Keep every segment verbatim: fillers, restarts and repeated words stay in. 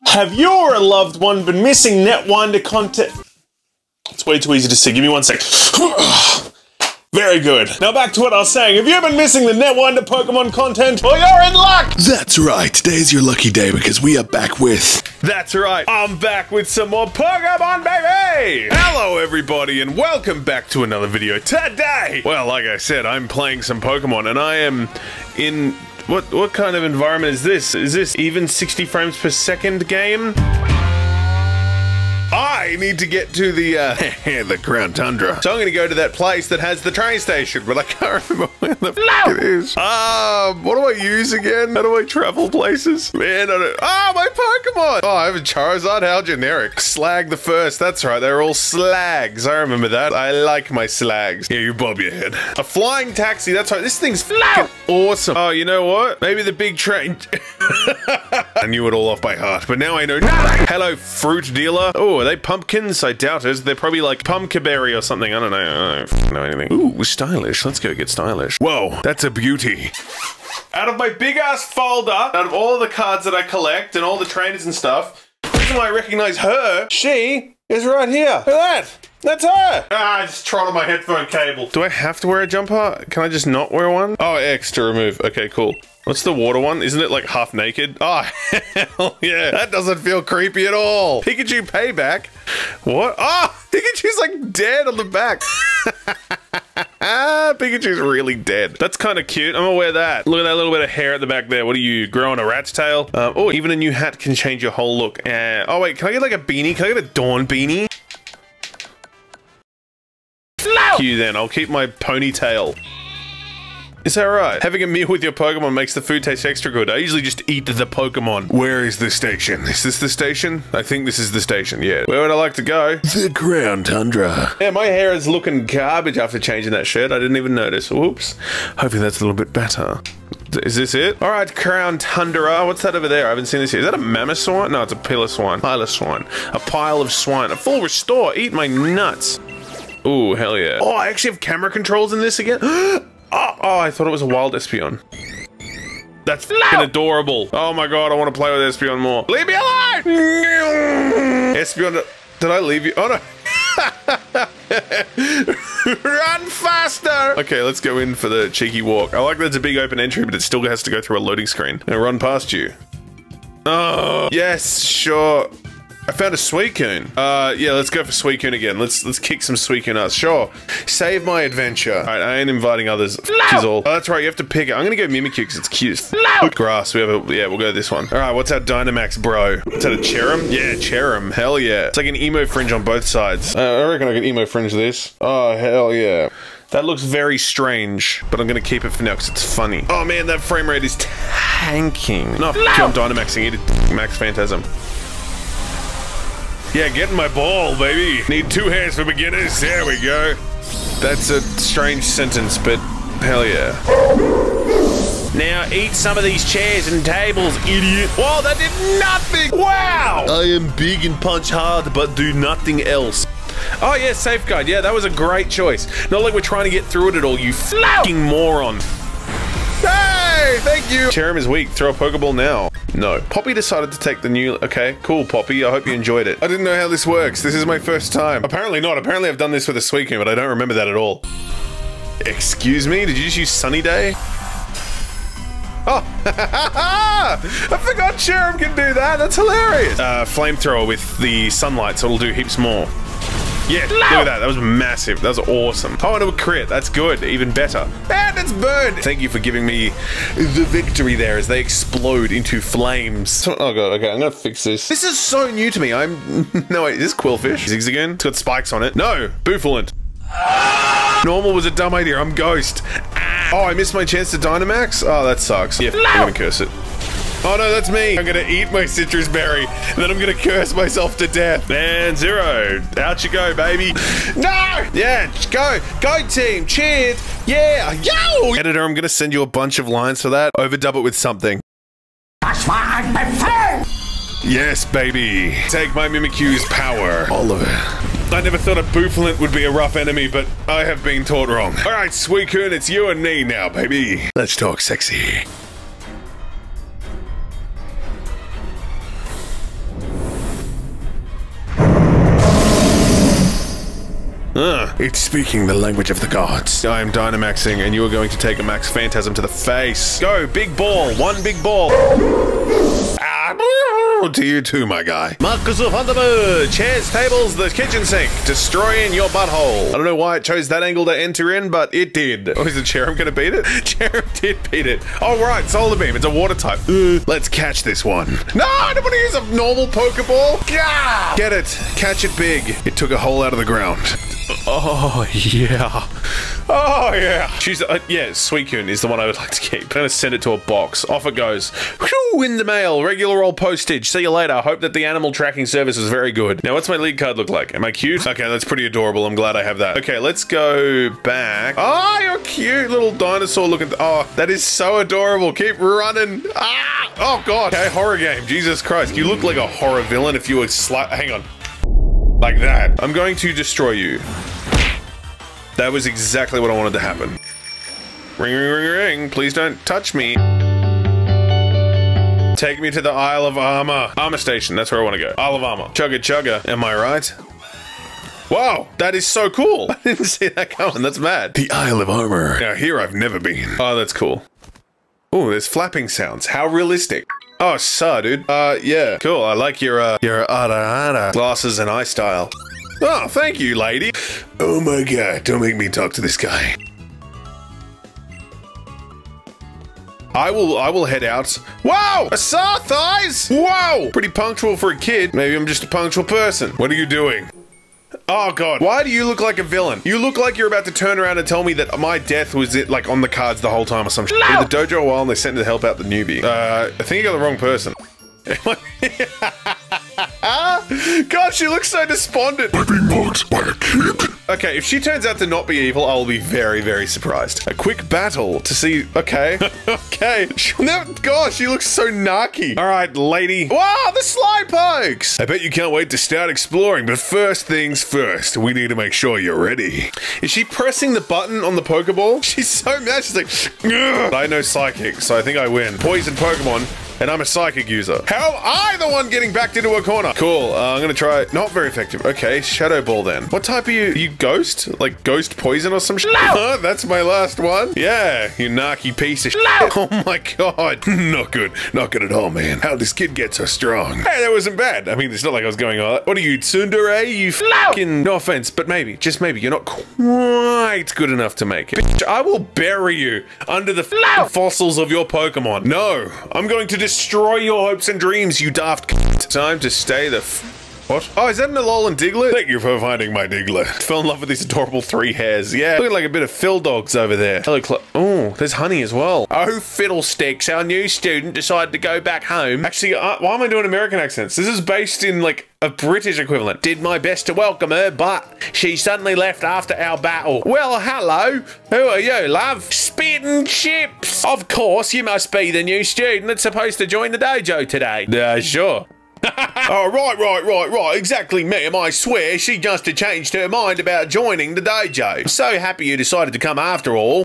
Have you or a loved one been missing Netwinder content? It's way too easy to see. Give me one sec. Very good. Now back to what I was saying. Have you been missing the Netwinder Pokemon content? Well, you're in luck! That's right. Today's your lucky day because we are back with... That's right. I'm back with some more Pokemon, baby! Hello, everybody, and welcome back to another video. Today, well, like I said, I'm playing some Pokemon, and I am in... What, what kind of environment is this? Is this even sixty frames per second game? I need to get to the, uh, the Crown Tundra. So I'm gonna go to that place that has the train station, but I can't remember where the f it is. Um, what do I use again? How do I travel places? Man, I don't- Oh, my Pokemon! Oh, I have a Charizard, how generic. Slag the first, that's right, they're all slags. I remember that. I like my slags. Here, you bob your head. A flying taxi, that's right, this thing's f***ing awesome. Oh, you know what? Maybe the big train. I knew it all off by heart, but now I know nothing. Hello, fruit dealer. Oh, are they pumpkins? I doubt it. They're probably like pumpkinberry or something. I don't know. I don't know anything. Ooh, stylish. Let's go get stylish. Whoa, that's a beauty. Out of my big ass folder, out of all the cards that I collect and all the trainers and stuff, the reason why I recognize her, she is right here. Look at that. That's her! Ah, I just trod on my headphone cable. Do I have to wear a jumper? Can I just not wear one? Oh, X to remove. Okay, cool. What's the water one? Isn't it like half naked? Oh, hell yeah. That doesn't feel creepy at all. Pikachu payback. What? Oh, Pikachu's like dead on the back. Pikachu's really dead. That's kind of cute. I'm gonna wear that. Look at that little bit of hair at the back there. What are you, growing a rat's tail? Um, oh, even a new hat can change your whole look. Uh, oh, wait, can I get like a beanie? Can I get a dawn beanie? You then, I'll keep my ponytail. Is that right? Having a meal with your Pokemon makes the food taste extra good. I usually just eat the Pokemon. Where is the station? Is this the station? I think this is the station, yeah. Where would I like to go? The Crown Tundra. Yeah, my hair is looking garbage after changing that shirt. I didn't even notice. Whoops. Hopefully that's a little bit better. Is this it? All right, Crown Tundra. What's that over there? I haven't seen this here. Is that a mammoth swine? No, it's a pillar-swine. Pile-of-swine. A pile of swine. A full restore. Eat my nuts. Ooh, hell yeah. Oh, I actually have camera controls in this again? oh, oh, I thought it was a wild Espeon. That's f***ing adorable. Oh my god, I want to play with Espeon more. Leave me alone! Espeon, did I leave you? Oh no. Run faster! Okay, let's go in for the cheeky walk. I like that it's a big open entry, but it still has to go through a loading screen. And run past you. Oh, yes, sure. I found a Suicune. Uh, yeah, let's go for Suicune again. Let's let's kick some Suicune ass. Sure. Save my adventure. All right, I ain't inviting others. F all. Oh, that's right. You have to pick it. I'm gonna go Mimikyu because it's cute. Grass. We have a yeah. We'll go this one. All right. What's our Dynamax, bro? Is that a Cherim? Yeah, Cherim. Hell yeah. It's like an emo fringe on both sides. Uh, I reckon I can emo fringe this. Oh hell yeah. That looks very strange, but I'm gonna keep it for now because it's funny. Oh man, that frame rate is tanking. No, I'm Dynamaxing it. Max Phantasm. Yeah, get in my ball, baby. Need two hands for beginners. There we go. That's a strange sentence, but hell yeah. Now eat some of these chairs and tables, idiot. Whoa, that did nothing. Wow. I am big and punch hard, but do nothing else. Oh yeah, safeguard. Yeah, that was a great choice. Not like we're trying to get through it at all, you fucking moron. Hey, thank you. Cherim is weak. Throw a Pokeball now. No. Poppy decided to take the new... Okay, cool, Poppy. I hope you enjoyed it. I didn't know how this works. This is my first time. Apparently not. Apparently I've done this with a Suicune, but I don't remember that at all. Excuse me? Did you just use Sunny Day? Oh, I forgot Cherim can do that. That's hilarious. Uh, flamethrower with the sunlight, so it'll do heaps more. Yeah, look at that. That was massive. That was awesome. Oh, and a crit. That's good. Even better. And it's burned. Thank you for giving me the victory there as they explode into flames. Oh, God. Okay, I'm going to fix this. This is so new to me. I'm... No, wait. Is this Quillfish? Zigzagoon? It's got spikes on it. No. Booffalant. Normal was a dumb idea. I'm Ghost. Oh, I missed my chance to Dynamax? Oh, that sucks. Yeah, I'm going to curse it. Oh no, that's me. I'm gonna eat my citrus berry, and then I'm gonna curse myself to death. And zero. Out you go, baby. No! Yeah, go. Go team. Cheers. Yeah. Yo! Editor, I'm gonna send you a bunch of lines for that. Overdub it with something. Yes, baby. Take my Mimikyu's power. All of it. I never thought a Booffalant would be a rough enemy, but I have been taught wrong. Alright, Suicune, it's you and me now, baby. Let's talk sexy. Uh, It's speaking the language of the gods. I am Dynamaxing, and you are going to take a Max Phantasm to the face. Go, big ball. One big ball. Ah, to you too, my guy. Marcus of Thunderbird. Chairs, tables, the kitchen sink. Destroying your butthole. I don't know why it chose that angle to enter in, but it did. Oh, is the Cherub gonna beat it? Cherub did beat it. Oh, right, Solar Beam. It's a water type. Uh, let's catch this one. No, I don't want to use a normal Pokeball. Gah! Get it. Catch it big. It took a hole out of the ground. Oh, yeah. Oh, yeah. She's, uh, yeah, Suicune is the one I would like to keep. I'm gonna send it to a box. Off it goes. Whew, in the mail. Regular old postage. See you later. I hope that the animal tracking service is very good. Now, what's my lead card look like? Am I cute? Okay, that's pretty adorable. I'm glad I have that. Okay, let's go back. Oh, you're cute. Little dinosaur looking. Oh, that is so adorable. Keep running. Ah! Oh, God. Okay, horror game. Jesus Christ. You look like a horror villain if you were slight. Hang on. Like that. I'm going to destroy you. That was exactly what I wanted to happen. Ring, ring, ring, ring. Please don't touch me. Take me to the Isle of Armor. Armor Station. That's where I want to go. Isle of Armor. Chugga chugga. Am I right? Wow, that is so cool. I didn't see that coming. That's mad. The Isle of Armor. Now, here I've never been. Oh, that's cool. Oh, there's flapping sounds. How realistic. Oh, so, dude. Uh, yeah. Cool. I like your, uh, your Ara Ara glasses and eye style. Oh, thank you, lady. Oh my god, don't make me talk to this guy. I will, I will head out. Wow! A saw thighs! Wow! Pretty punctual for a kid. Maybe I'm just a punctual person. What are you doing? Oh god, why do you look like a villain? You look like you're about to turn around and tell me that my death was it like on the cards the whole time or some shit. In the dojo a while and they sent to help out the newbie. Uh, I think you got the wrong person. God, she looks so despondent. I'm being mocked by a kid. Okay, if she turns out to not be evil, I'll be very, very surprised. A quick battle to see. Okay. Okay. She'll never. Gosh, she looks so narky. All right, lady. Wow, the Slowpokes. I bet you can't wait to start exploring, but first things first, we need to make sure you're ready. Is she pressing the button on the Pokeball? She's so mad. She's like, ugh. I know Psychic, so I think I win. Poison Pokemon. And I'm a psychic user. How am I the one getting backed into a corner? Cool, uh, I'm gonna try it. Not very effective. Okay, Shadow Ball then. What type are you? Are you ghost? Like ghost poison or some shit? Huh? That's my last one? Yeah, you narky piece of shit. Oh my god. Not good. Not good at all, man. How'd this kid get so strong? Hey, that wasn't bad. I mean, it's not like I was going on. What are you, Tundra? You fucking... No offense, but maybe, just maybe, you're not quite good enough to make it. Bitch, I will bury you under the fossils of your Pokemon. No, I'm going to destroy your hopes and dreams, you daft c***. Time to stay the f- What? Oh, is that an Alolan Diglett? Thank you for finding my Diglett. Fell in love with these adorable three hairs. Yeah, looking like a bit of Phil Dogs over there. Hello, Cl- Oh, there's honey as well. Oh, fiddlesticks. Our new student decided to go back home. Actually, uh, why am I doing American accents? This is based in, like, a British equivalent. Did my best to welcome her, but she suddenly left after our battle. Well, hello. Who are you, love? Spitting chips. Of course, you must be the new student that's supposed to join the dojo today. Uh, sure. Oh, right, right, right, right. Exactly, ma'am. I swear she just had changed her mind about joining the dojo. I'm so happy you decided to come after all.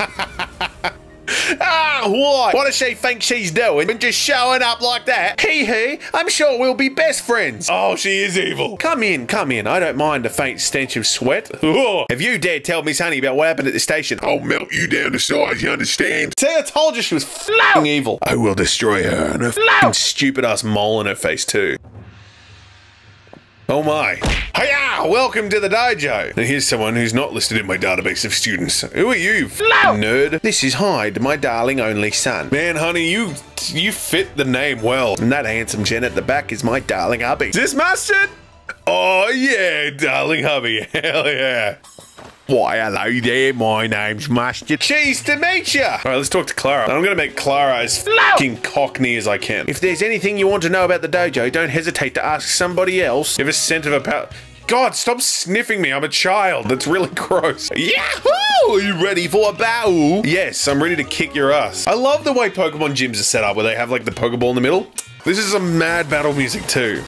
Ah, what? What does she think she's doing? And just showing up like that? Hee hee, I'm sure we'll be best friends. Oh, she is evil. Come in, come in. I don't mind a faint stench of sweat. Oh, if you dare tell Miss Honey about what happened at the station, I'll melt you down to size, you understand? See, I told you she was f***ing evil. I will destroy her and her f***ing stupid ass mole in her face too. Oh my. Hiya! Welcome to the dojo. And here's someone who's not listed in my database of students. Who are you, nerd? This is Hyde, my darling only son. Man, honey, you you fit the name well. And that handsome Jen at the back is my darling hubby. Is this Mustard? Oh yeah, darling hubby. Hell yeah. Why, hello there, my name's Mustard. Cheese to meet ya! Alright, let's talk to Clara. I'm gonna make Clara as fucking cockney as I can. If there's anything you want to know about the dojo, don't hesitate to ask somebody else. You have a scent of a pow- God, stop sniffing me, I'm a child. That's really gross. Yahoo! Are you ready for a battle? Yes, I'm ready to kick your ass. I love the way Pokemon gyms are set up, where they have like the Pokeball in the middle. This is some mad battle music too.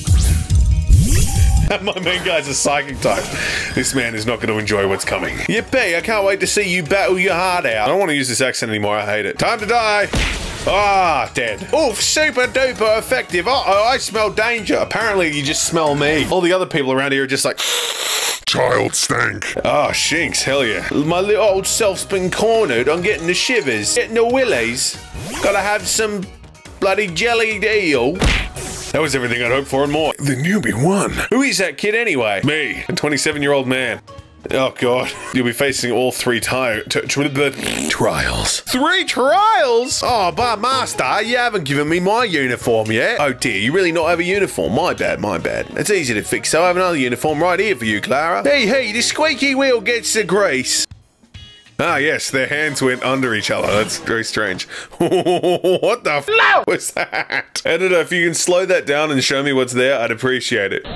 My main guy's a psychic type. This man is not going to enjoy what's coming. Yippee, I can't wait to see you battle your heart out. I don't want to use this accent anymore, I hate it. Time to die. Ah, dead. Oof, super duper effective. Uh-oh, I smell danger. Apparently you just smell me. All the other people around here are just like... child stank. Oh, shinks, hell yeah. My little old self's been cornered. I'm getting the shivers, getting the willies. Gotta have some bloody jellied eel. That was everything I'd hoped for and more. The newbie won. Who is that kid anyway? Me. A twenty-seven-year-old man. Oh, God. You'll be facing all three ti Trials. Three trials? Oh, but Master, you haven't given me my uniform yet. Oh, dear. You really not have a uniform? My bad, my bad. It's easy to fix, so I have another uniform right here for you, Clara. Hey, hey, the squeaky wheel gets the grease. Ah, yes, their hands went under each other. That's very strange. What the f no! was that? Editor, if you can slow that down and show me what's there, I'd appreciate it.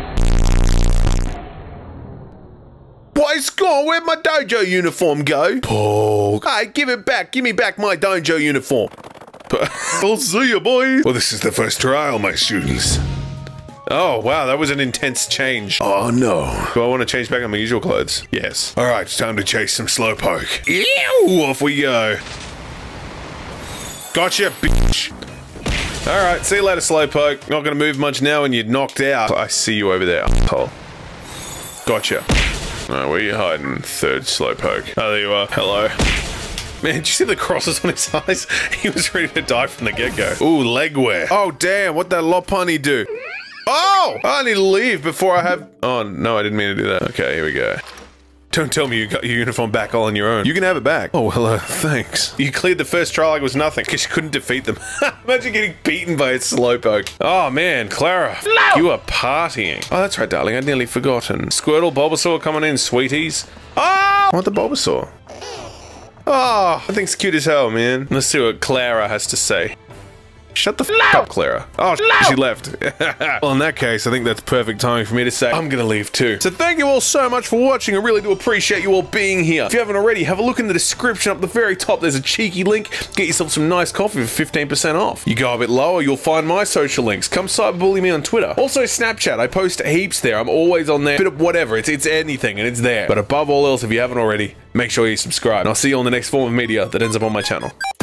What is gone? Where'd my dojo uniform go? Paul. Hey, give it back. Give me back my dojo uniform. I'll see you, boy. Well, this is the first trial, my students. Oh, wow, that was an intense change. Oh, no. Do I want to change back on my usual clothes? Yes. All right, it's time to chase some slowpoke. Ew, off we go. Gotcha, bitch. All right, see you later, slowpoke. Not going to move much now when you're knocked out. I see you over there, asshole. Gotcha. Oh, where are you hiding, third slowpoke? Oh, there you are. Hello. Man, did you see the crosses on his eyes? He was ready to die from the get-go. Ooh, leg wear. Oh, damn, what'd that Lopunny do? Oh! I need to leave before I have... Oh, no, I didn't mean to do that. Okay, here we go. Don't tell me you got your uniform back all on your own. You can have it back. Oh, well, uh, thanks. You cleared the first trial like it was nothing, because you couldn't defeat them. Imagine getting beaten by a slowpoke. Oh, man, Clara. No! You are partying. Oh, that's right, darling. I'd nearly forgotten. Squirtle, Bulbasaur coming in, sweeties. Oh! I want the Bulbasaur. Oh, that thing's cute as hell, man. Let's see what Clara has to say. Shut the f no! up, Clara. Oh, no! She left. Well, in that case, I think that's perfect timing for me to say I'm gonna leave too. So thank you all so much for watching. I really do appreciate you all being here. If you haven't already, have a look in the description up the very top. There's a cheeky link. Get yourself some nice coffee for fifteen percent off. You go a bit lower, you'll find my social links. Come cyberbully me on Twitter. Also, Snapchat. I post heaps there. I'm always on there. Bit of whatever. It's, it's anything, and it's there. But above all else, if you haven't already, make sure you subscribe. And I'll see you on the next form of media that ends up on my channel.